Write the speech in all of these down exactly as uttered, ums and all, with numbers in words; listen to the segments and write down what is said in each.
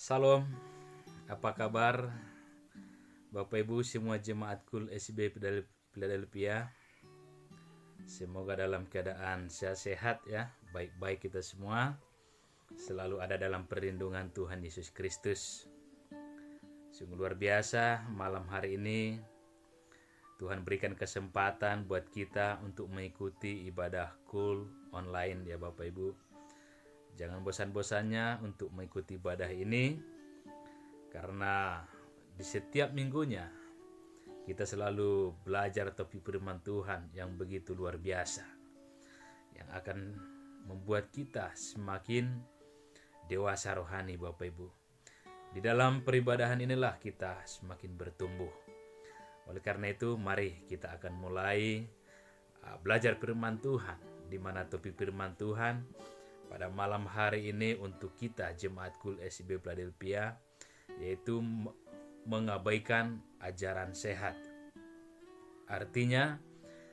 Salam, apa kabar Bapak Ibu semua jemaat Kul S B Philadelphia? Semoga dalam keadaan sehat-sehat ya, baik-baik kita semua, selalu ada dalam perlindungan Tuhan Yesus Kristus. Sungguh luar biasa malam hari ini Tuhan berikan kesempatan buat kita untuk mengikuti ibadah Kul online ya Bapak Ibu. Jangan bosan-bosannya untuk mengikuti ibadah ini, karena di setiap minggunya kita selalu belajar topik firman Tuhan yang begitu luar biasa, yang akan membuat kita semakin dewasa rohani Bapak Ibu. Di dalam peribadahan inilah kita semakin bertumbuh. Oleh karena itu mari kita akan mulai uh, belajar firman Tuhan, di mana topik firman Tuhan pada malam hari ini untuk kita jemaat Kul S B Philadelphia, yaitu mengabaikan ajaran sehat. Artinya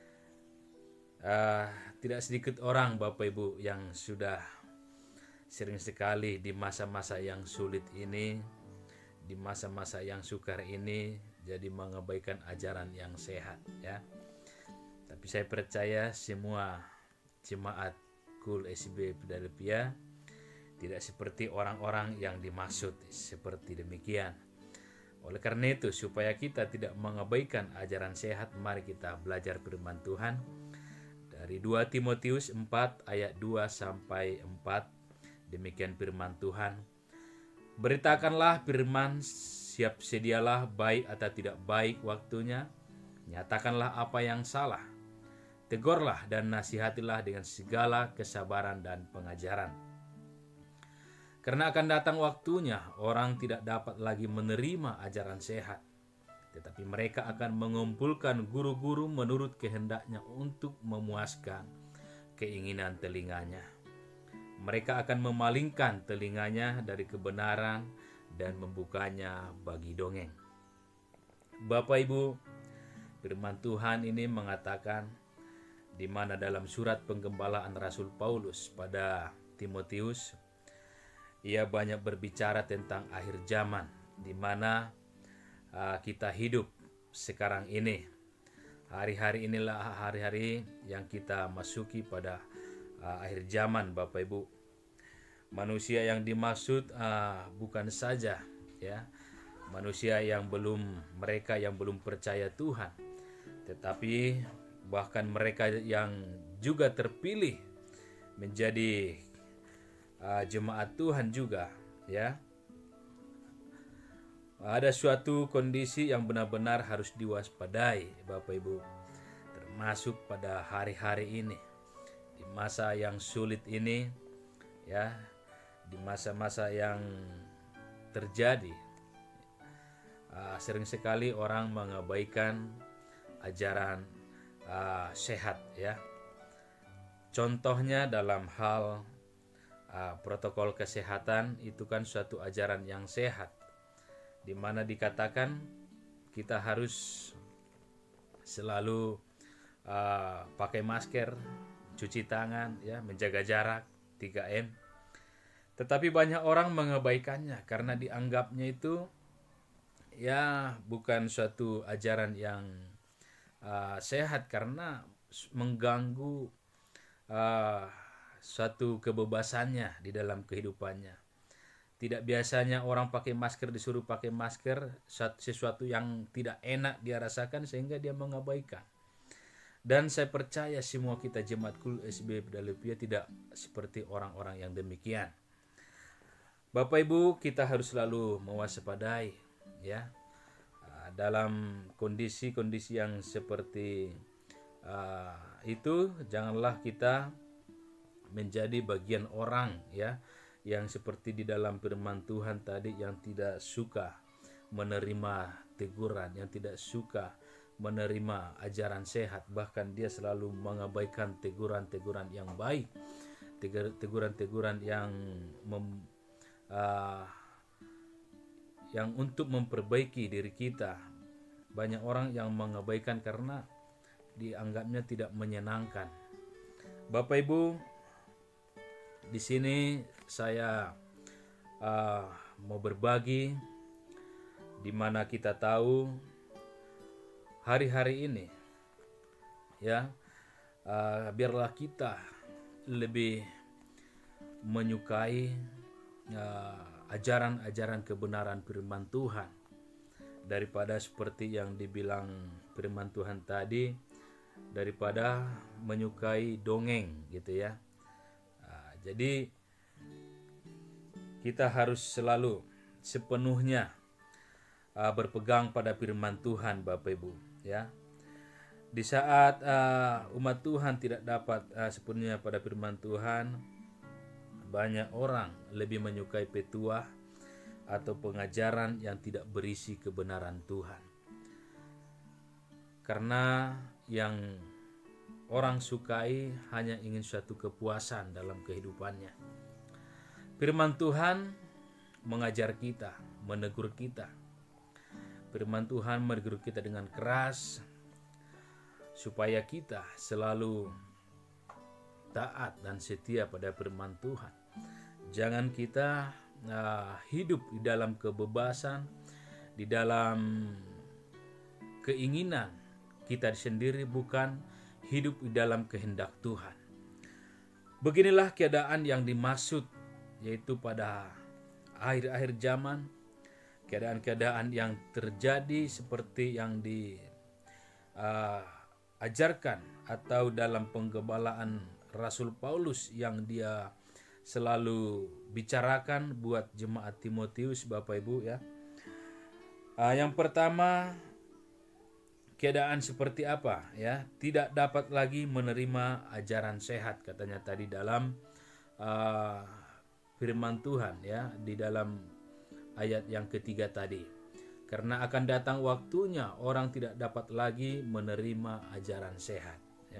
uh, tidak sedikit orang Bapak Ibu yang sudah sering sekali di masa-masa yang sulit ini, di masa-masa yang sukar ini, jadi mengabaikan ajaran yang sehat ya. Tapi saya percaya semua jemaat Kul S B Philadelphia tidak seperti orang-orang yang dimaksud seperti demikian. Oleh karena itu, supaya kita tidak mengabaikan ajaran sehat, mari kita belajar firman Tuhan dari dua Timotius empat ayat dua sampai empat. Demikian firman Tuhan. Beritakanlah firman, siap sedialah baik atau tidak baik waktunya. Nyatakanlah apa yang salah. Tegurlah dan nasihatilah dengan segala kesabaran dan pengajaran. Karena akan datang waktunya orang tidak dapat lagi menerima ajaran sehat, tetapi mereka akan mengumpulkan guru-guru menurut kehendaknya untuk memuaskan keinginan telinganya. Mereka akan memalingkan telinganya dari kebenaran dan membukanya bagi dongeng. Bapak Ibu, firman Tuhan ini mengatakan, di mana dalam surat penggembalaan Rasul Paulus pada Timotius, ia banyak berbicara tentang akhir zaman, di mana uh, kita hidup sekarang ini. Hari-hari inilah hari-hari yang kita masuki pada uh, akhir zaman Bapak Ibu. Manusia yang dimaksud uh, bukan saja ya manusia yang belum mereka yang belum percaya Tuhan, tetapi bahkan mereka yang juga terpilih menjadi uh, jemaat Tuhan juga ya. Ada suatu kondisi yang benar-benar harus diwaspadai Bapak Ibu, termasuk pada hari-hari ini, di masa yang sulit ini ya, di masa-masa yang terjadi. Uh, sering sekali orang mengabaikan ajaran Uh, sehat ya. Contohnya dalam hal uh, protokol kesehatan, itu kan suatu ajaran yang sehat, di mana dikatakan kita harus selalu uh, pakai masker, cuci tangan ya, menjaga jarak tiga M. Tetapi banyak orang mengabaikannya karena dianggapnya itu ya bukan suatu ajaran yang Uh, sehat, karena mengganggu uh, suatu kebebasannya di dalam kehidupannya. Tidak biasanya orang pakai masker disuruh pakai masker, sesuatu yang tidak enak dia rasakan sehingga dia mengabaikan. Dan saya percaya semua kita jemaat Kul S B Philadelphia tidak seperti orang-orang yang demikian. Bapak Ibu, kita harus selalu mewaspadai ya. Dalam kondisi-kondisi yang seperti uh, itu, janganlah kita menjadi bagian orang ya yang seperti di dalam firman Tuhan tadi, yang tidak suka menerima teguran, yang tidak suka menerima ajaran sehat, bahkan dia selalu mengabaikan teguran-teguran yang baik, teguran-teguran yang mem, uh, yang untuk memperbaiki diri kita. Banyak orang yang mengabaikan karena dianggapnya tidak menyenangkan. Bapak Ibu, di sini saya uh, mau berbagi, di mana kita tahu hari-hari ini, ya, uh, biarlah kita lebih menyukai uh, ajaran-ajaran kebenaran firman Tuhan daripada seperti yang dibilang firman Tuhan tadi, daripada menyukai dongeng gitu ya. Uh, jadi kita harus selalu sepenuhnya uh, berpegang pada firman Tuhan, Bapak Ibu, ya. Di saat uh, umat Tuhan tidak dapat uh, sepenuhnya pada firman Tuhan, banyak orang lebih menyukai petuah atau pengajaran yang tidak berisi kebenaran Tuhan. Karena yang orang sukai hanya ingin suatu kepuasan dalam kehidupannya. Firman Tuhan mengajar kita, menegur kita. Firman Tuhan menegur kita dengan keras supaya kita selalu taat dan setia pada firman Tuhan. Jangan kita uh, hidup di dalam kebebasan, di dalam keinginan kita sendiri, bukan hidup di dalam kehendak Tuhan. Beginilah keadaan yang dimaksud, yaitu pada akhir-akhir zaman, keadaan-keadaan yang terjadi seperti yang diajarkan uh, atau dalam penggembalaan Rasul Paulus yang dia selalu bicarakan buat jemaat Timotius, Bapak Ibu, ya. Uh, yang pertama, keadaan seperti apa, ya? Tidak dapat lagi menerima ajaran sehat, katanya tadi dalam uh, firman Tuhan, ya, di dalam ayat yang ketiga tadi. Karena akan datang waktunya orang tidak dapat lagi menerima ajaran sehat, ya.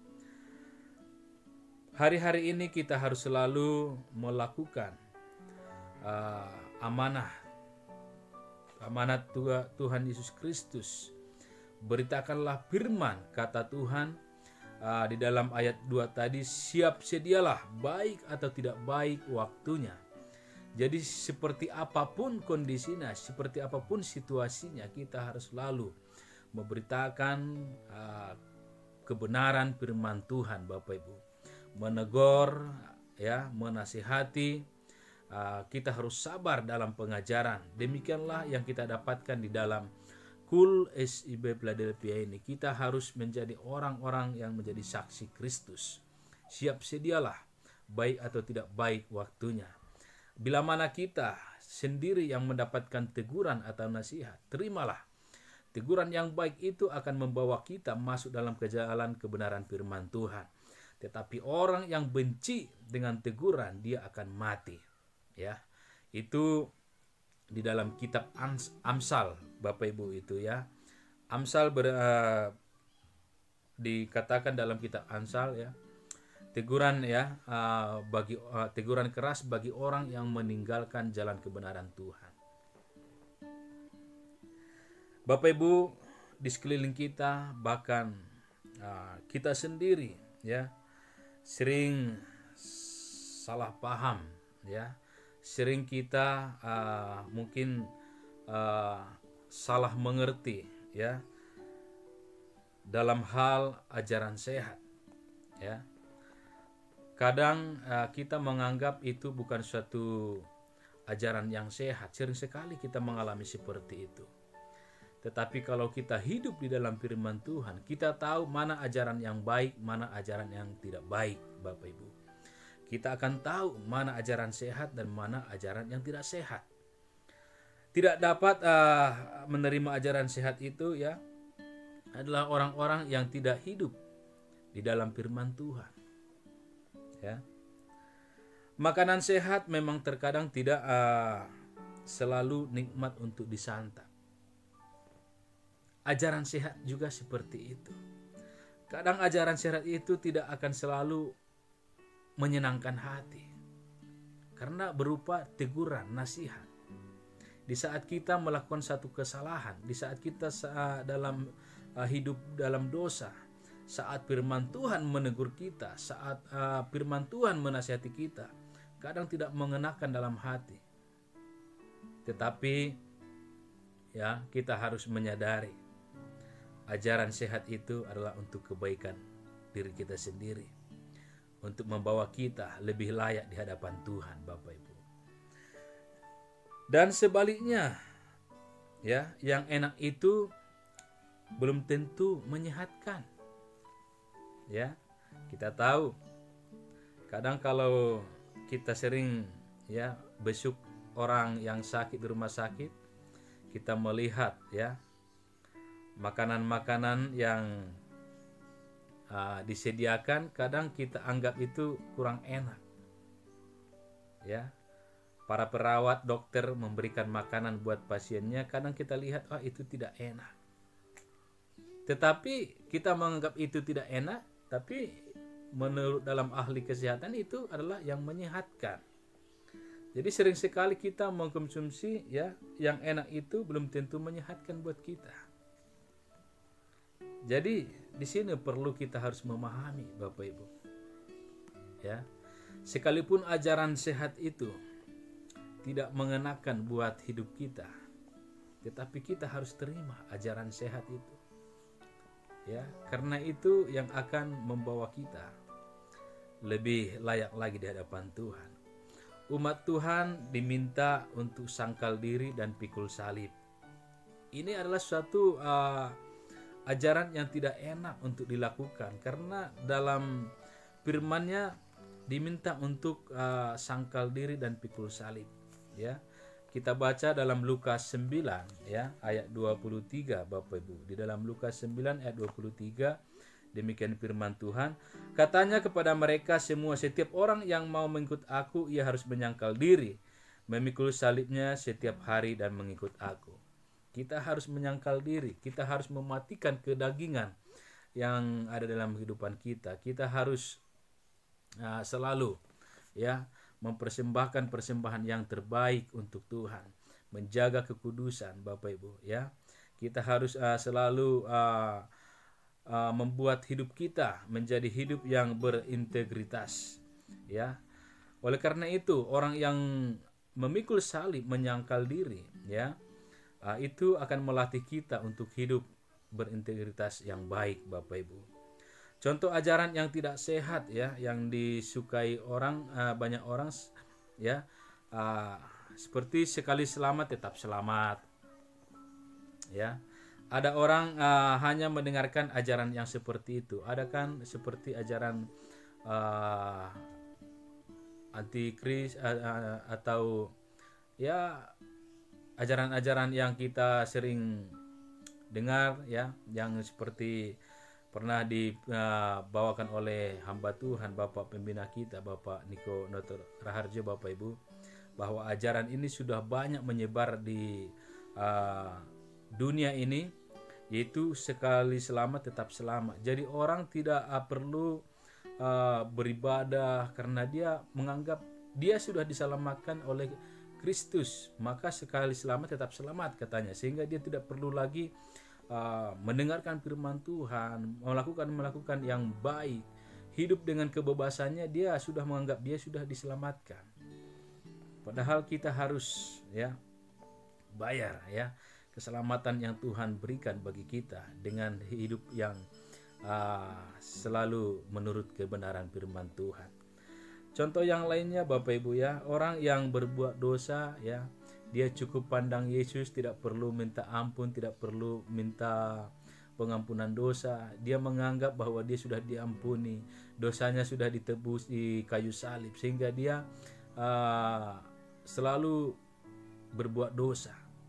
Hari-hari ini kita harus selalu melakukan uh, amanah, amanat Tuhan Yesus Kristus. Beritakanlah firman kata Tuhan uh, di dalam ayat dua tadi, siap sedialah baik atau tidak baik waktunya. Jadi seperti apapun kondisinya, seperti apapun situasinya, kita harus selalu memberitakan uh, kebenaran firman Tuhan, Bapak Ibu. Menegur, ya, menasihati, uh, kita harus sabar dalam pengajaran. Demikianlah yang kita dapatkan di dalam Kul S I B Philadelphia ini. Kita harus menjadi orang-orang yang menjadi saksi Kristus. Siap sedialah baik atau tidak baik waktunya. Bila mana kita sendiri yang mendapatkan teguran atau nasihat, terimalah. Teguran yang baik itu akan membawa kita masuk dalam jalan kebenaran firman Tuhan. Tetapi orang yang benci dengan teguran, dia akan mati. Ya, itu di dalam kitab Amsal, Bapak Ibu, itu ya. Amsal ber, uh, dikatakan dalam kitab Amsal, ya. Teguran, ya, uh, bagi uh, teguran keras bagi orang yang meninggalkan jalan kebenaran Tuhan. Bapak Ibu, di sekeliling kita, bahkan uh, kita sendiri, ya, sering salah paham, ya, sering kita uh, mungkin uh, salah mengerti, ya, dalam hal ajaran sehat, ya. Kadang uh, kita menganggap itu bukan suatu ajaran yang sehat. Sering sekali kita mengalami seperti itu. Tetapi kalau kita hidup di dalam firman Tuhan, kita tahu mana ajaran yang baik, mana ajaran yang tidak baik, Bapak Ibu. Kita akan tahu mana ajaran sehat dan mana ajaran yang tidak sehat. Tidak dapat uh, menerima ajaran sehat itu, ya, adalah orang-orang yang tidak hidup di dalam firman Tuhan. Ya. Makanan sehat memang terkadang tidak uh, selalu nikmat untuk disantap. Ajaran sehat juga seperti itu. Kadang ajaran sehat itu tidak akan selalu menyenangkan hati, karena berupa teguran, nasihat. Di saat kita melakukan satu kesalahan, di saat kita saat dalam uh, hidup dalam dosa, saat firman Tuhan menegur kita, saat uh, firman Tuhan menasihati kita, kadang tidak mengenakan dalam hati. Tetapi ya, kita harus menyadari ajaran sehat itu adalah untuk kebaikan diri kita sendiri, untuk membawa kita lebih layak di hadapan Tuhan, Bapak Ibu. Dan sebaliknya, ya, yang enak itu belum tentu menyehatkan. Ya, kita tahu kadang kalau kita sering ya besuk orang yang sakit di rumah sakit, kita melihat ya makanan-makanan yang uh, disediakan, kadang kita anggap itu kurang enak. Ya, para perawat, dokter memberikan makanan buat pasiennya, kadang kita lihat, oh itu tidak enak. Tetapi kita menganggap itu tidak enak, tapi menurut dalam ahli kesehatan itu adalah yang menyehatkan. Jadi sering sekali kita mengkonsumsi ya yang enak itu belum tentu menyehatkan buat kita. Jadi di sini perlu kita harus memahami, Bapak Ibu. Ya. Sekalipun ajaran sehat itu tidak mengenakan buat hidup kita, tetapi kita harus terima ajaran sehat itu. Ya, karena itu yang akan membawa kita lebih layak lagi di hadapan Tuhan. Umat Tuhan diminta untuk sangkal diri dan pikul salib. Ini adalah suatu uh, ajaran yang tidak enak untuk dilakukan, karena dalam firman-Nya diminta untuk uh, sangkal diri dan pikul salib. Ya, kita baca dalam Lukas sembilan ya ayat dua puluh tiga, Bapak Ibu. Di dalam Lukas sembilan ayat dua puluh tiga demikian firman Tuhan, katanya kepada mereka semua, setiap orang yang mau mengikut aku, ia harus menyangkal diri, memikul salibnya setiap hari dan mengikut aku. Kita harus menyangkal diri, kita harus mematikan kedagingan yang ada dalam kehidupan kita. Kita harus uh, selalu ya mempersembahkan persembahan yang terbaik untuk Tuhan, menjaga kekudusan, Bapak Ibu ya. Kita harus uh, selalu uh, uh, membuat hidup kita menjadi hidup yang berintegritas ya. Oleh karena itu, orang yang memikul salib, menyangkal diri ya, uh, itu akan melatih kita untuk hidup berintegritas yang baik, Bapak Ibu. Contoh ajaran yang tidak sehat ya, yang disukai orang, uh, banyak orang ya, uh, seperti sekali selamat tetap selamat ya. Ada orang uh, hanya mendengarkan ajaran yang seperti itu. Ada kan seperti ajaran uh, antikris uh, uh, atau ya ajaran-ajaran yang kita sering dengar ya, yang seperti pernah dibawakan uh, oleh hamba Tuhan, Bapak Pembina kita, Bapak Niko Noto Raharjo, Bapak Ibu, bahwa ajaran ini sudah banyak menyebar di uh, dunia ini, yaitu sekali selamat tetap selamat. Jadi orang tidak uh, perlu uh, beribadah karena dia menganggap dia sudah diselamatkan oleh Kristus, maka sekali selamat tetap selamat katanya, sehingga dia tidak perlu lagi Uh, mendengarkan firman Tuhan, melakukan melakukan yang baik, hidup dengan kebebasannya, dia sudah menganggap dia sudah diselamatkan. Padahal kita harus ya bayar ya keselamatan yang Tuhan berikan bagi kita dengan hidup yang uh, selalu menurut kebenaran firman Tuhan. Contoh yang lainnya, Bapak Ibu ya, orang yang berbuat dosa ya, dia cukup pandang Yesus, tidak perlu minta ampun, tidak perlu minta pengampunan dosa. Dia menganggap bahwa dia sudah diampuni, dosanya sudah ditebus di kayu salib, sehingga dia uh, selalu berbuat dosa.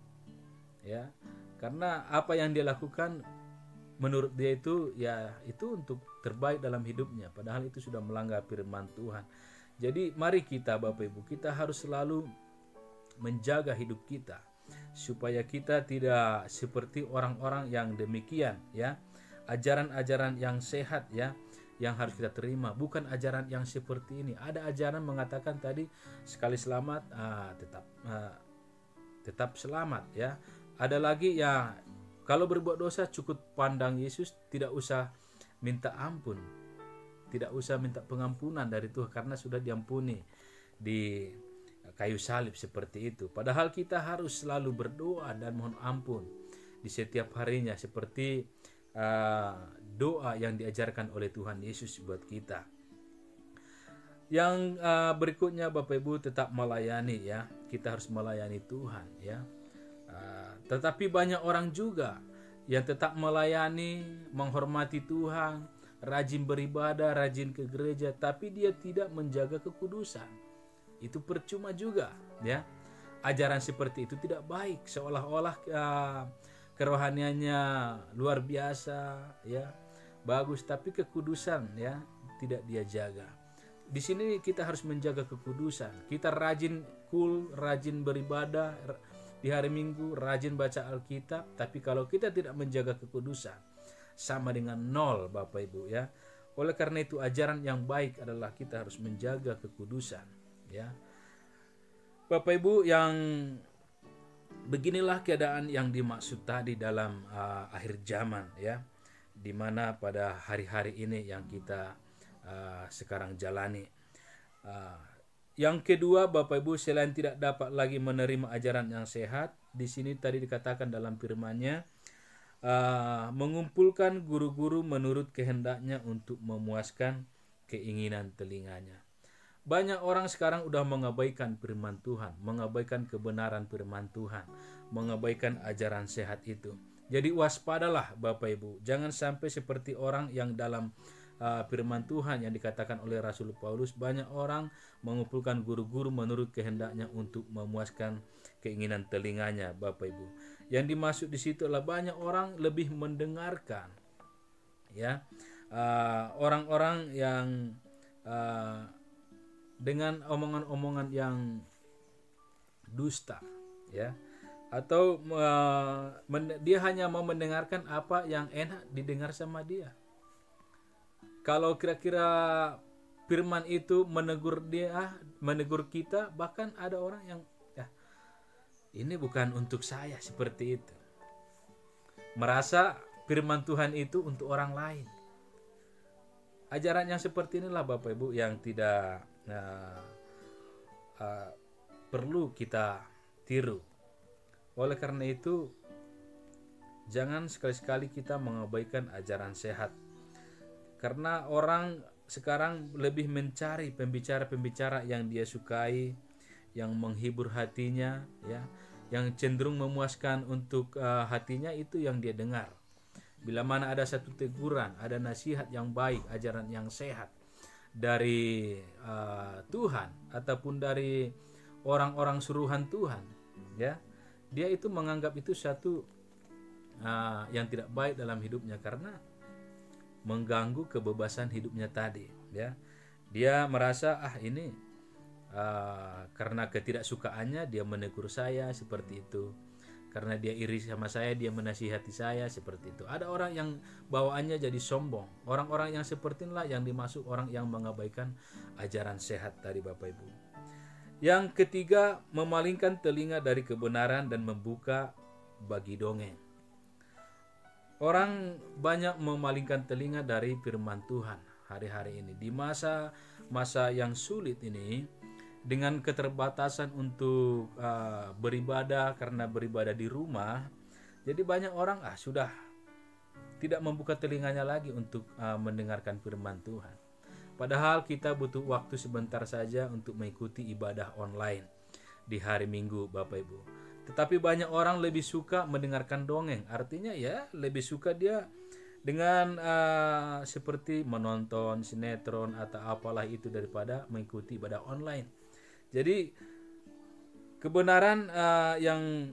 Ya, karena apa yang dia lakukan menurut dia itu ya itu untuk terbaik dalam hidupnya, padahal itu sudah melanggar firman Tuhan. Jadi mari kita, Bapak Ibu, kita harus selalu menjaga hidup kita supaya kita tidak seperti orang-orang yang demikian ya. Ajaran-ajaran yang sehat ya yang harus kita terima, bukan ajaran yang seperti ini. Ada ajaran mengatakan tadi sekali selamat ah, tetap ah, tetap selamat ya. Ada lagi ya, kalau berbuat dosa cukup pandang Yesus, tidak usah minta ampun, tidak usah minta pengampunan dari Tuhan karena sudah diampuni di kayu salib seperti itu. Padahal kita harus selalu berdoa dan mohon ampun di setiap harinya seperti uh, doa yang diajarkan oleh Tuhan Yesus buat kita. Yang uh, berikutnya Bapak Ibu, tetap melayani ya. Kita harus melayani Tuhan ya. Uh, tetapi banyak orang juga yang tetap melayani, menghormati Tuhan, rajin beribadah, rajin ke gereja, tapi dia tidak menjaga kekudusan. Itu percuma juga ya. Ajaran seperti itu tidak baik, seolah-olah uh, kerohaniannya luar biasa ya, bagus, tapi kekudusan ya tidak dia jaga. Di sini kita harus menjaga kekudusan. Kita rajin kul, rajin beribadah di hari Minggu, rajin baca Alkitab, tapi kalau kita tidak menjaga kekudusan, sama dengan nol Bapak Ibu ya. Oleh karena itu ajaran yang baik adalah kita harus menjaga kekudusan ya. Bapak Ibu, yang beginilah keadaan yang dimaksud tadi dalam uh, akhir zaman ya, di mana pada hari-hari ini yang kita uh, sekarang jalani. Uh, yang kedua Bapak Ibu, selain tidak dapat lagi menerima ajaran yang sehat, di sini tadi dikatakan dalam firman-Nya, uh, mengumpulkan guru-guru menurut kehendaknya untuk memuaskan keinginan telinganya. Banyak orang sekarang udah mengabaikan firman Tuhan, mengabaikan kebenaran firman Tuhan, mengabaikan ajaran sehat itu. Jadi waspadalah Bapak Ibu, jangan sampai seperti orang yang dalam uh, firman Tuhan yang dikatakan oleh Rasul Paulus, banyak orang mengumpulkan guru-guru menurut kehendaknya untuk memuaskan keinginan telinganya Bapak Ibu. Yang dimaksud di situ adalah banyak orang lebih mendengarkan ya, uh, orang-orang yang uh, dengan omongan-omongan yang dusta ya, atau uh, men- dia hanya mau mendengarkan apa yang enak didengar sama dia. Kalau kira-kira firman itu menegur dia, menegur kita, bahkan ada orang yang ya, ini bukan untuk saya, seperti itu, merasa firman Tuhan itu untuk orang lain. Ajaran yang seperti inilah Bapak Ibu yang tidak Nah, uh, perlu kita tiru. Oleh karena itu, jangan sekali-sekali kita mengabaikan ajaran sehat. Karena orang sekarang lebih mencari pembicara-pembicara yang dia sukai, yang menghibur hatinya, ya, yang cenderung memuaskan untuk uh, hatinya, itu yang dia dengar. Bila mana ada satu teguran, ada nasihat yang baik, ajaran yang sehat dari uh, Tuhan ataupun dari orang-orang suruhan Tuhan ya, dia itu menganggap itu satu uh, yang tidak baik dalam hidupnya karena mengganggu kebebasan hidupnya tadi ya. Dia merasa ah ini uh, karena ketidaksukaannya dia menegur saya seperti itu, karena dia iri sama saya dia menasihati saya seperti itu. Ada orang yang bawaannya jadi sombong. Orang-orang yang seperti inilah yang dimaksud orang yang mengabaikan ajaran sehat tadi Bapak Ibu. Yang ketiga, memalingkan telinga dari kebenaran dan membuka bagi dongeng. Orang banyak memalingkan telinga dari firman Tuhan hari-hari ini. Di masa-masa yang sulit ini, dengan keterbatasan untuk uh, beribadah karena beribadah di rumah, jadi banyak orang ah sudah tidak membuka telinganya lagi untuk uh, mendengarkan firman Tuhan. Padahal kita butuh waktu sebentar saja untuk mengikuti ibadah online di hari Minggu Bapak Ibu. Tetapi banyak orang lebih suka mendengarkan dongeng. Artinya ya lebih suka dia dengan uh, seperti menonton sinetron atau apalah itu daripada mengikuti ibadah online. Jadi kebenaran uh, yang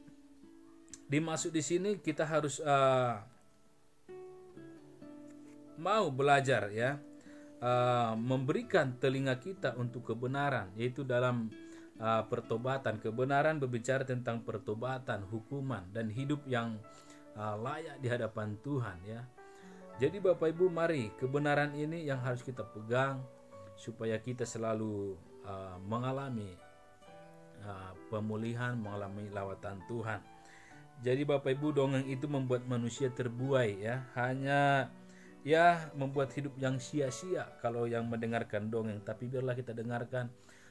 dimaksud di sini kita harus uh, mau belajar ya, uh, memberikan telinga kita untuk kebenaran, yaitu dalam uh, pertobatan. Kebenaran berbicara tentang pertobatan, hukuman dan hidup yang uh, layak di hadapan Tuhan ya. Jadi Bapak Ibu, mari kebenaran ini yang harus kita pegang supaya kita selalu Uh, mengalami uh, pemulihan, mengalami lawatan Tuhan. Jadi Bapak Ibu, dongeng itu membuat manusia terbuai ya, hanya ya membuat hidup yang sia-sia kalau yang mendengarkan dongeng. Tapi biarlah kita dengarkan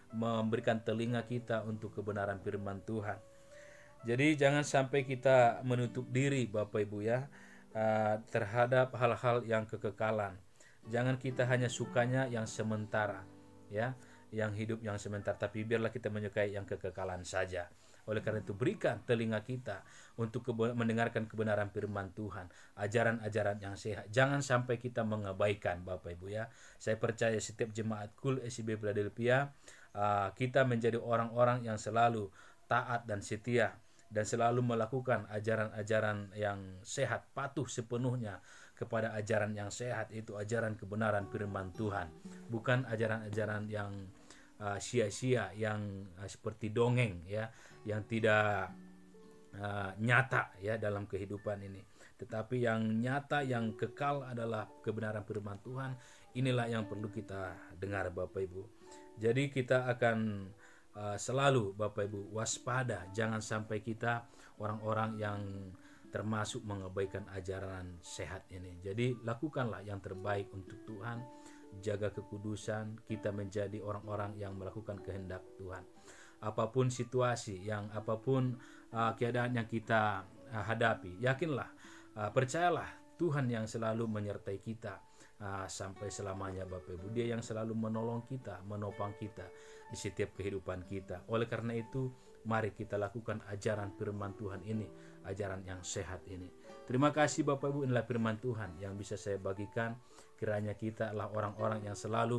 memberikan telinga kita untuk kebenaran firman Tuhan. Jadi jangan sampai kita menutup diri Bapak Ibu ya uh, terhadap hal-hal yang kekekalan. Jangan kita hanya sukanya yang sementara ya, yang hidup yang sementara, tapi biarlah kita menyukai yang kekekalan saja. Oleh karena itu berikan telinga kita untuk kebe- mendengarkan kebenaran firman Tuhan, ajaran-ajaran yang sehat. Jangan sampai kita mengabaikan Bapak Ibu ya. Saya percaya setiap jemaat Kul S I B Philadelphia uh, kita menjadi orang-orang yang selalu taat dan setia dan selalu melakukan ajaran-ajaran yang sehat, patuh sepenuhnya kepada ajaran yang sehat, itu ajaran kebenaran firman Tuhan, bukan ajaran-ajaran yang uh, sia-sia, yang uh, seperti dongeng ya, yang tidak uh, nyata ya dalam kehidupan ini. Tetapi yang nyata, yang kekal adalah kebenaran firman Tuhan. Inilah yang perlu kita dengar Bapak Ibu. Jadi kita akan uh, selalu Bapak Ibu waspada, jangan sampai kita orang-orang yang termasuk mengabaikan ajaran sehat ini. Jadi lakukanlah yang terbaik untuk Tuhan, jaga kekudusan, kita menjadi orang-orang yang melakukan kehendak Tuhan. Apapun situasi, yang apapun uh, keadaan yang kita uh, hadapi, yakinlah, uh, percayalah Tuhan yang selalu menyertai kita uh, sampai selamanya Bapak Ibu. Dia yang selalu menolong kita, menopang kita di setiap kehidupan kita. Oleh karena itu, mari kita lakukan ajaran firman Tuhan ini, ajaran yang sehat ini. Terima kasih Bapak Ibu, inilah firman Tuhan yang bisa saya bagikan. Kiranya kita adalah orang-orang yang selalu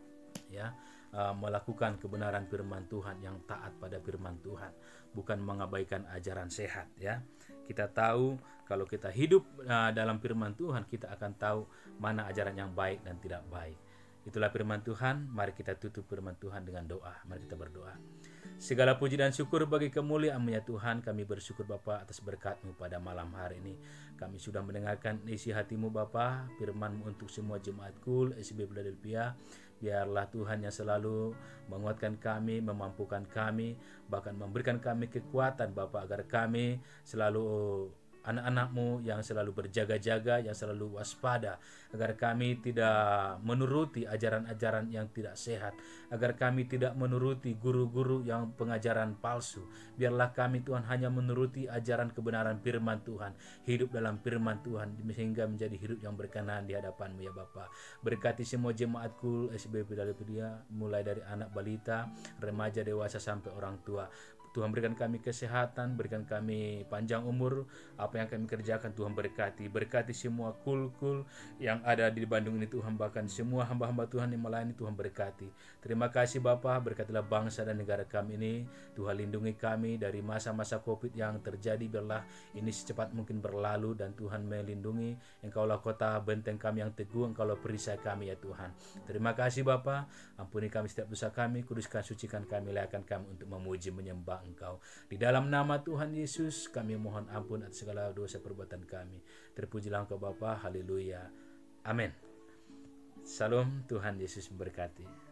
ya uh, melakukan kebenaran firman Tuhan, yang taat pada firman Tuhan, bukan mengabaikan ajaran sehat ya. Kita tahu kalau kita hidup uh, dalam firman Tuhan, kita akan tahu mana ajaran yang baik dan tidak baik. Itulah firman Tuhan. Mari kita tutup firman Tuhan dengan doa. Mari kita berdoa. Segala puji dan syukur bagi kemuliaan-Mu ya Tuhan. Kami bersyukur Bapa atas berkat-Mu pada malam hari ini. Kami sudah mendengarkan isi hati-Mu Bapa, firman-Mu untuk semua jemaat Kul S I B Philadelphia. Biarlah Tuhan yang selalu menguatkan kami, memampukan kami, bahkan memberikan kami kekuatan Bapa, agar kami selalu anak-anak-Mu yang selalu berjaga-jaga, yang selalu waspada, agar kami tidak menuruti ajaran-ajaran yang tidak sehat, agar kami tidak menuruti guru-guru yang pengajaran palsu. Biarlah kami Tuhan hanya menuruti ajaran kebenaran firman Tuhan, hidup dalam firman Tuhan, sehingga menjadi hidup yang berkenan di hadapan-Mu ya Bapa. Berkati semua jemaat Kul S I B Philadelphia, mulai dari anak balita, remaja, dewasa sampai orang tua. Tuhan berikan kami kesehatan, berikan kami panjang umur. Apa yang kami kerjakan Tuhan berkati. Berkati semua kul-kul yang ada di Bandung ini Tuhan, bahkan semua hamba-hamba Tuhan yang melayani Tuhan berkati. Terima kasih Bapa, berkatilah bangsa dan negara kami ini. Tuhan lindungi kami dari masa-masa Covid yang terjadi. Biarlah ini secepat mungkin berlalu dan Tuhan melindungi. Engkaulah kota benteng kami yang teguh, Engkaulah perisai kami ya Tuhan. Terima kasih Bapa, ampuni kami setiap dosa kami, kuduskan, sucikan kami, layakan kami untuk memuji, menyembah Engkau. Di dalam nama Tuhan Yesus kami mohon ampun atas segala dosa perbuatan kami. Terpujilah Engkau Bapa, haleluya, amin. Salam, Tuhan Yesus memberkati.